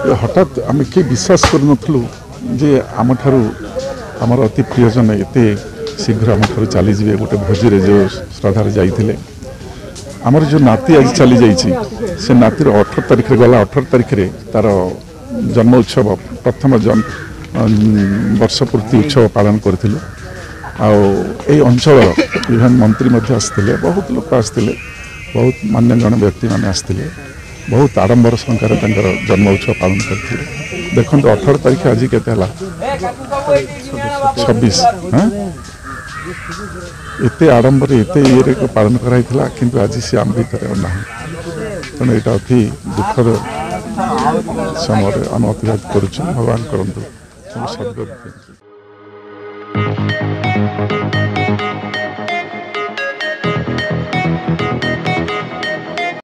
हठात आम किए विश्वास करूँ जे आम ठारू आमर अति प्रियजन एत शीघ्र आम ठार चलीजे गोटे भोजी जो श्रद्धार जाइए आमर जो नाती आज चली जाइए से नातीर 18 तारिख गला 18 तारिख तार जन्म उत्सव प्रथम वर्ष पूर्ति उत्सव पालन करूँ आई अंचल विभिन्न मंत्री आसते बहुत लोग आसते बहुत मान्यगण्य व्यक्ति मैंने आसते बहुत आडंबर संख्यार जन्म उत्सव पालन करते देखो 18 तारिख आज के 26 एत आडंबर एत ये पालन कराइला किंतु आज सी आम भर ना तेणु यहाँ अति दुखद समय आम अतिबाद करुँ भगवान करूँ।